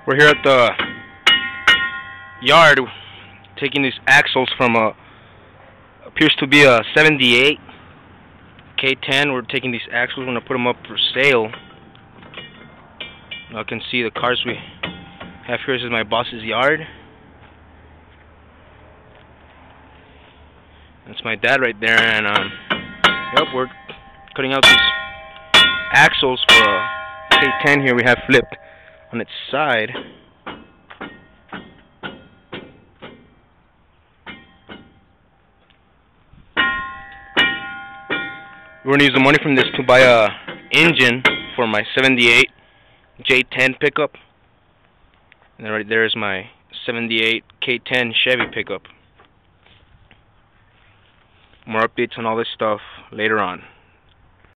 We're here at the yard taking these axles from appears to be a 78 k10. We're taking these axles, we're going to put them up for sale. Now I can see the cars we have here. This is my boss's yard. That's my dad right there, and yep, we're cutting out these axles for a k10 here we have flipped on its side. We're going to use the money from this to buy a engine for my 78 J10 pickup. And then right there is my 78 K10 Chevy pickup. More updates on all this stuff later on.